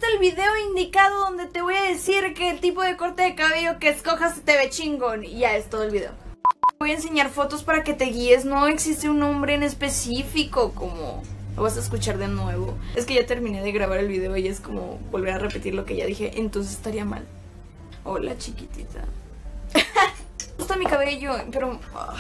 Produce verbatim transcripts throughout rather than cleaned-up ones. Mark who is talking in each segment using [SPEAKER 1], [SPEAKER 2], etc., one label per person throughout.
[SPEAKER 1] hasta el video indicado donde te voy a decir que el tipo de corte de cabello que escojas te ve chingón. Y ya es todo el video. Voy a enseñar fotos para que te guíes. No existe un nombre en específico, como lo vas a escuchar de nuevo. Es que ya terminé de grabar el video y es como volver a repetir lo que ya dije, entonces estaría mal. Hola, chiquitita. Me gusta mi cabello, pero...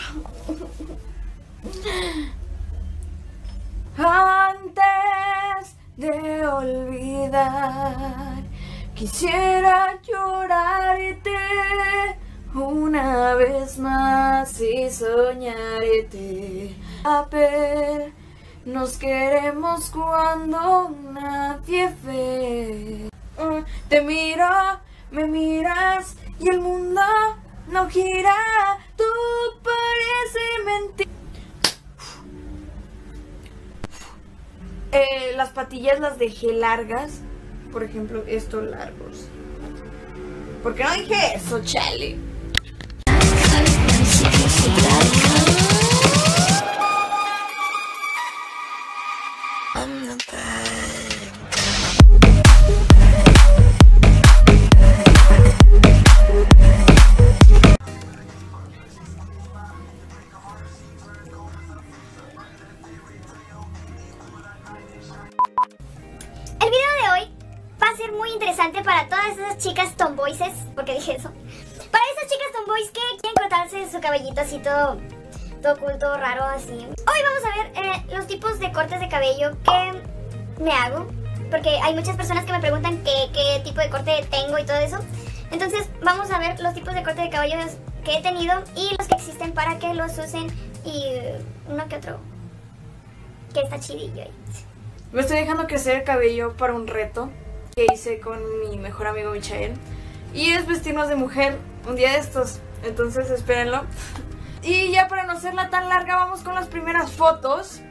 [SPEAKER 1] Antes de olvidar, quisiera llorarte una vez más y soñarte. A ver, nos queremos cuando nadie ve. Te miro, me miras y el mundo no gira. Tú parece mentir. Eh, las patillas las dejé largas. Por ejemplo, estos largos. ¿Por qué no dije eso, chale?
[SPEAKER 2] El video de hoy va a ser muy interesante para todas esas chicas tomboyses, porque dije eso. Para esas chicas tomboys que quieren cortarse su cabellito así todo, todo cool, todo raro así. Hoy vamos a ver eh, los tipos de cortes de cabello que me hago, porque hay muchas personas que me preguntan qué, qué tipo de corte tengo y todo eso. Entonces vamos a ver los tipos de corte de cabello que he tenido y los que existen para que los usen y uno que otro que está chidillo ahí.
[SPEAKER 1] Me estoy dejando crecer el cabello para un reto que hice con mi mejor amigo Michael. Y es vestirnos de mujer un día de estos. Entonces espérenlo. Y ya para no hacerla tan larga, vamos con las primeras fotos.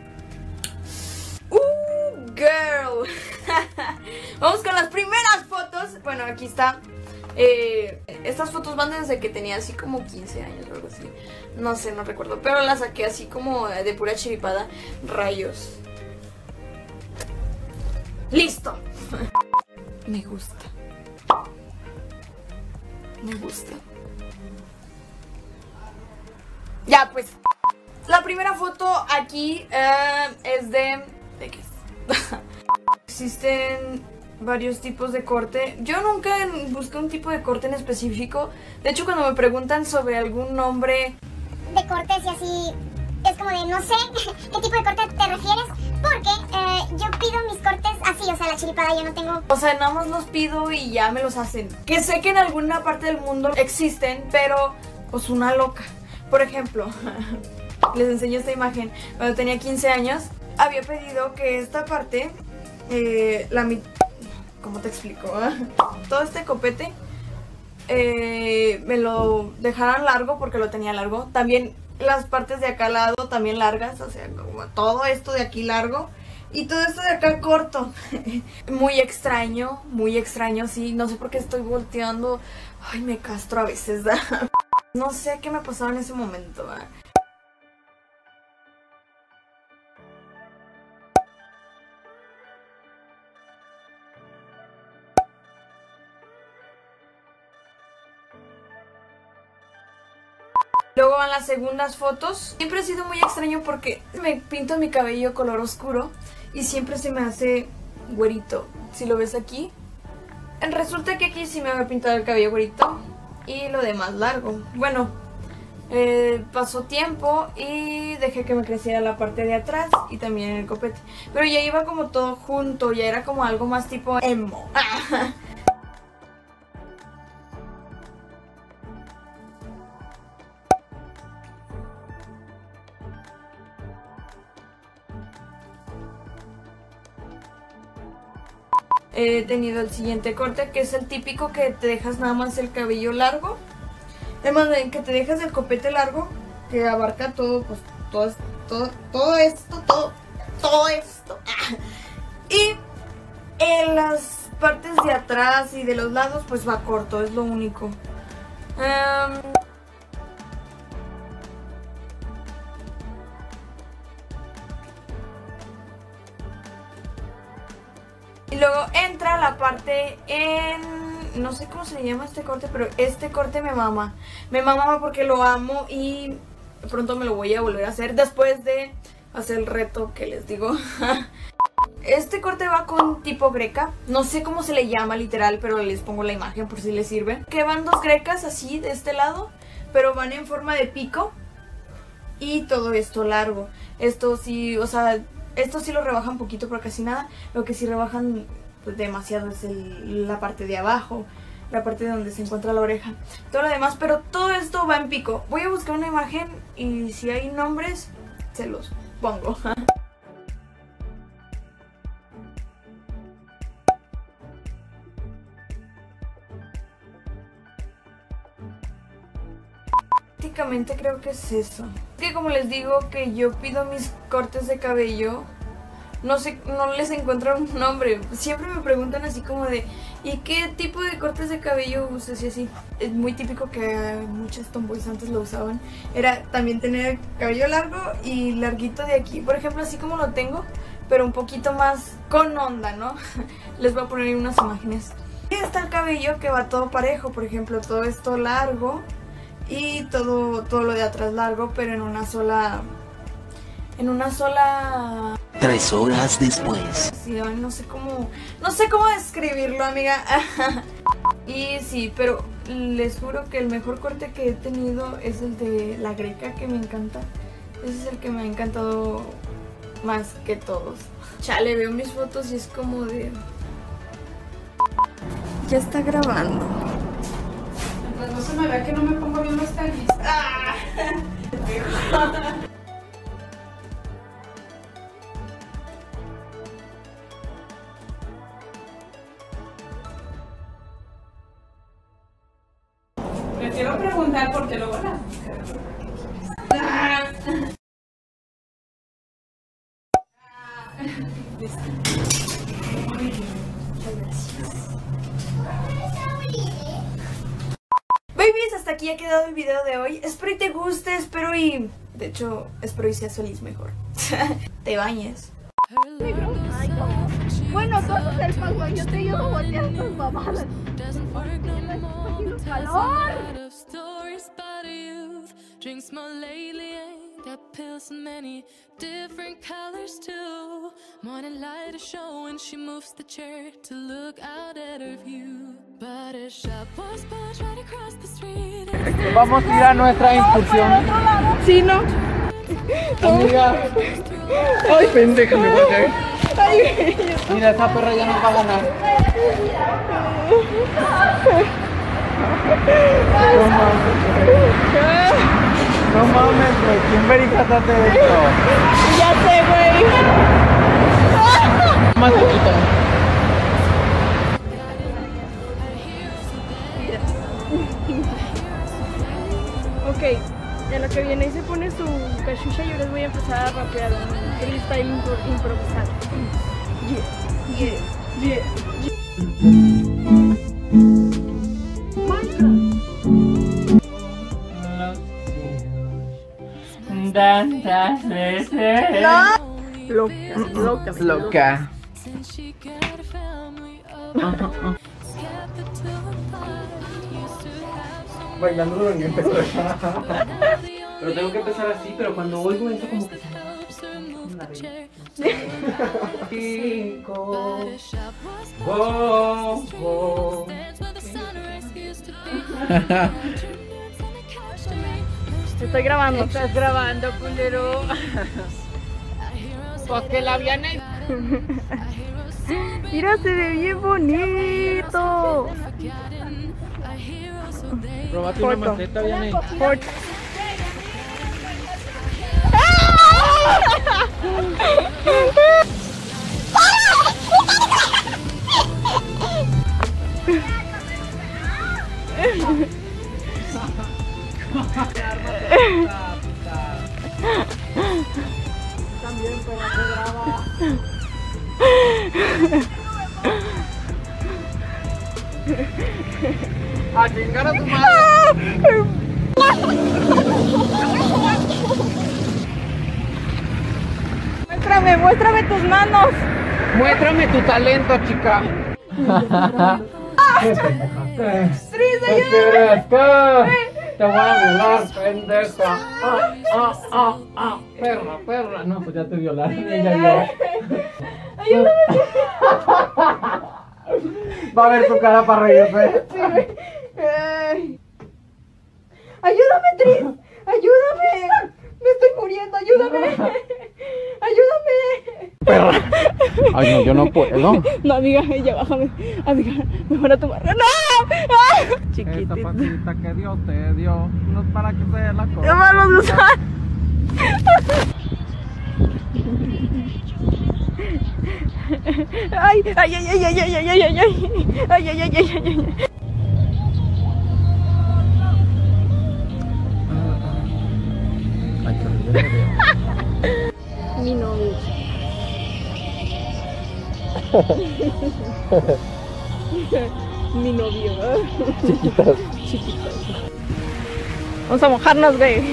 [SPEAKER 1] ¡Uh, girl! Vamos con las primeras fotos. Bueno, aquí está. Eh, estas fotos van desde que tenía así como quince años o algo así. No sé, no recuerdo. Pero las saqué así como de pura chiripada. Rayos. ¡Listo! Me gusta. Me gusta. Ya, pues. La primera foto aquí eh, es de... ¿De qué es? Existen varios tipos de corte. Yo nunca busqué un tipo de corte en específico. De hecho, cuando me preguntan sobre algún nombre
[SPEAKER 2] de cortes y así, es como de no sé qué tipo de corte te refieres, porque eh, yo pido mis cortes así, o sea, la chiripada, yo no tengo...
[SPEAKER 1] O sea, nada más los pido y ya me los hacen. Que sé que en alguna parte del mundo existen, pero pues una loca. Por ejemplo, les enseño esta imagen. Cuando tenía quince años, había pedido que esta parte, eh, la mitad... ¿Cómo te explico? Todo este copete eh, me lo dejaran largo porque lo tenía largo. También las partes de acá al lado también largas, o sea, como todo esto de aquí largo y todo esto de acá corto. Muy extraño, muy extraño, sí. No sé por qué estoy volteando. Ay, me castro a veces, ¿da? No sé qué me pasaba en ese momento, ¿da? Luego van las segundas fotos. Siempre ha sido muy extraño porque me pinto mi cabello color oscuro y siempre se me hace güerito. Si lo ves aquí, resulta que aquí sí me había pintado el cabello güerito y lo demás largo. Bueno, eh, pasó tiempo y dejé que me creciera la parte de atrás y también el copete. Pero ya iba como todo junto, ya era como algo más tipo emo. He tenido el siguiente corte, que es el típico que te dejas nada más el cabello largo. Además de que te dejas el copete largo, que abarca todo, pues todo, todo, todo esto, todo, todo esto. Y en las partes de atrás y de los lados, pues va corto, es lo único. Um, Y luego entra la parte en... no sé cómo se le llama este corte, pero este corte me mama. Me mama porque lo amo y pronto me lo voy a volver a hacer después de hacer el reto que les digo. Este corte va con tipo greca. No sé cómo se le llama literal, pero les pongo la imagen por si les sirve. Que van dos grecas así de este lado, pero van en forma de pico. Y todo esto largo. Esto sí, o sea, esto sí lo rebajan un poquito, pero casi nada. Lo que sí rebajan pues, demasiado es el, la parte de abajo, la parte donde se encuentra la oreja. Todo lo demás, pero todo esto va en pico. Voy a buscar una imagen y si hay nombres, se los pongo. Prácticamente creo que es eso. Que como les digo que yo pido mis cortes de cabello, no sé, no les encuentro un nombre. Siempre me preguntan así como de ¿y qué tipo de cortes de cabello usas? Y así. Es muy típico que muchas tomboys antes lo usaban. Era también tener cabello largo y larguito de aquí. Por ejemplo, así como lo tengo, pero un poquito más con onda, ¿no? Les voy a poner unas imágenes. Y está el cabello que va todo parejo. Por ejemplo, todo esto largo y todo, todo lo de atrás largo, pero en una sola... En una sola...
[SPEAKER 3] Tres horas después.
[SPEAKER 1] Sí, no sé cómo... No sé cómo describirlo, amiga. Y sí, pero les juro que el mejor corte que he tenido es el de la greca, que me encanta. Ese es el que me ha encantado más que todos. Chale, veo mis fotos y es como de... Ya está grabando.
[SPEAKER 4] Pues no se me vea que no me pongo bien los tenis. ¡Ah! Prefiero preguntar porque luego la... ¡Ah!
[SPEAKER 1] Babies, hasta aquí ha quedado el video de hoy. Espero y te guste, espero y... De hecho, espero y seas feliz mejor. Te bañes.
[SPEAKER 2] Bueno, tú haces el pago, yo te ayudo a voltear tus mamadas. ¡Calor!
[SPEAKER 5] Drinks more lately, ain't got pills in many different colors too. Morning light is showing, she moves the chair to look out at her view. But a shop was built right across the street.
[SPEAKER 6] Vamos a ir a nuestra incursión.
[SPEAKER 4] Sí, no.
[SPEAKER 6] Amiga. Ay, pendeja, me voy a caer. Mira, esa perra ya no va a ganar. No mames. No mames, güey. ¿Quién verificaste de esto?
[SPEAKER 4] Ya sé, güey.
[SPEAKER 6] Más poquito.
[SPEAKER 4] Ok, en lo que viene y se pone su cachucha, yo les voy a empezar a rapear un freestyle impro improvisado. Yeah, yeah, yeah,
[SPEAKER 6] Tantas veces.
[SPEAKER 4] Loca, loca,
[SPEAKER 6] Loca. Bailando en empezó. Pero tengo que empezar así, pero cuando oigo eso como que Cinco. Go, go.
[SPEAKER 4] Estoy grabando.
[SPEAKER 6] Estás grabando, culero. Porque la Viana.
[SPEAKER 4] Mira, se ve bien bonito.
[SPEAKER 6] Róbate una maceta, Vianney.
[SPEAKER 4] Foto.
[SPEAKER 6] También, pero se graba. A chingar a tu madre.
[SPEAKER 4] Muéstrame, muéstrame tus manos.
[SPEAKER 6] Muéstrame tu talento, chica.
[SPEAKER 1] Tris,
[SPEAKER 6] ayúdame. Te voy a violar, pendeja. Ah, ah, ah, ah. Perra, perra. No, pues ya te violaron. Ella vio.
[SPEAKER 1] Ayúdame.
[SPEAKER 6] Va a ver tu cara para reírse.
[SPEAKER 1] Sí, ay. Ayúdame, Tris. Ayúdame. Me estoy muriendo. Ayúdame. Ayúdame.
[SPEAKER 6] Perra. Ay, no, yo no puedo.
[SPEAKER 4] No, amiga, ya bájame. Amiga, me van a tomar. ¡No! ¡Ah!
[SPEAKER 6] Esta
[SPEAKER 4] Chiquitita.
[SPEAKER 6] patita que Dios te dio, no es para que sea la cosa.
[SPEAKER 4] ¡Ya vamos a usar! Ay, ay, ay, ay, ay, ay, ay, ay, ay, ay, ay, ay, ay, ay, ay. Mi novio. Mi novio.
[SPEAKER 6] Chiquitas.
[SPEAKER 4] Chiquitas. Vamos a mojarnos, güey.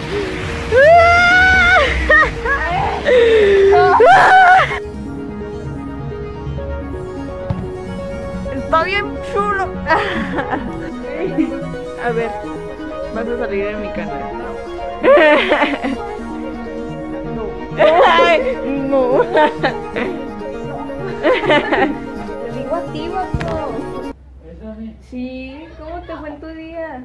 [SPEAKER 4] Está bien chulo. A ver, vas a salir en mi canal. Ay, no. Te digo a ti, vato. Sí, ¿cómo te fue en tu día?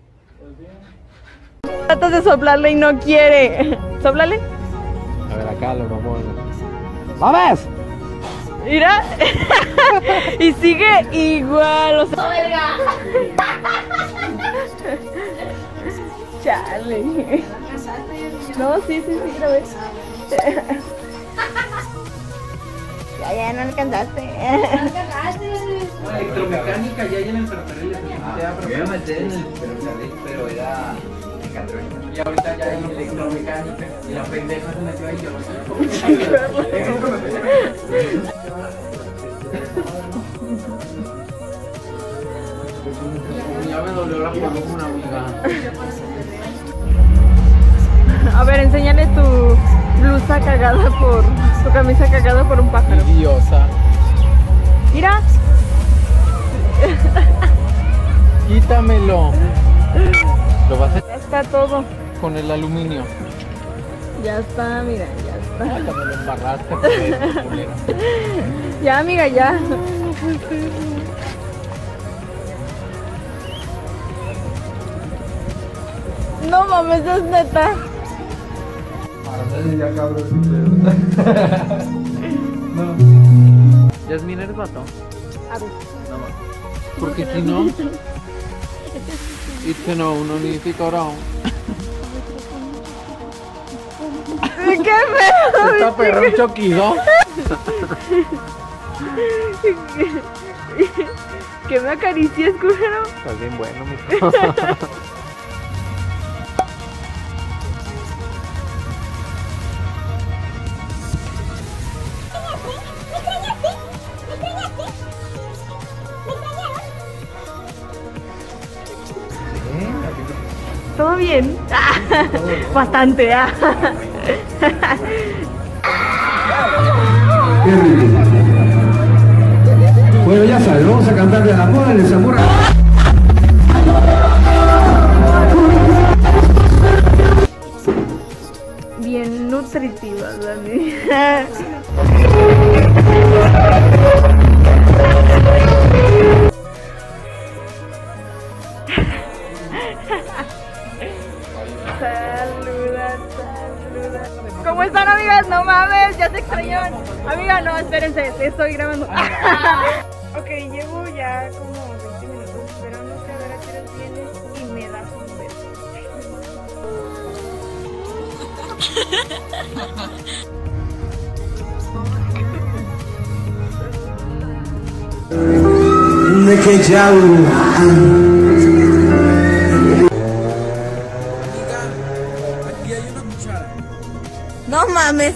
[SPEAKER 4] Tratas de soplarle y no quiere. ¿Sóplale?
[SPEAKER 6] A ver, acá lo vamos. ¡Vamos!
[SPEAKER 4] Mira. Y sigue igual, o sea. Chale. No, sí, sí, sí, grabé. Ya, ya no alcanzaste.
[SPEAKER 6] La electromecánica ya hay en el ferrocarril. Yo me metí en el ferrocarril, pero era mecatrónica. Y ahorita ya hay electromecánica. Y la pendeja se metió ahí. Yo ya me dolió la columna, amiga.
[SPEAKER 4] A ver, enséñale tu blusa cagada por... tu camisa cagada por un pájaro.
[SPEAKER 6] Idiosa.
[SPEAKER 4] Mira.
[SPEAKER 6] Quítamelo. Lo vas a
[SPEAKER 4] Ya está todo.
[SPEAKER 6] con el aluminio.
[SPEAKER 4] Ya está, mira, ya
[SPEAKER 6] Ay,
[SPEAKER 4] está.
[SPEAKER 6] ya me lo embarraste, pues, culera.
[SPEAKER 4] Ya, amiga, ya. No mames, es neta.
[SPEAKER 6] Ya cabrón. No. Yasmin, ¿eres vato?
[SPEAKER 4] A ver.
[SPEAKER 6] No más. Porque si no, y que no, uno ni siquiera ahora.
[SPEAKER 4] ¡Qué feo!
[SPEAKER 6] Está perro un choquido.
[SPEAKER 4] Que me acaricies, culero.
[SPEAKER 6] Estás bien bueno, mijo.
[SPEAKER 4] ¿Todo bien? Bastante, ¿ah?
[SPEAKER 7] Bueno, ya sabes, vamos a cantar de la moda de Zamora.
[SPEAKER 4] Bien nutritiva, Dani. Saluda, saluda. ¿Cómo están, amigas? No mames, ya se extrañaban. Amiga, no, espérense, te estoy grabando. Ok, llevo ya como veinte minutos esperando a ver a qué hora vienes y me das un beso.
[SPEAKER 7] De que ya
[SPEAKER 4] No mames.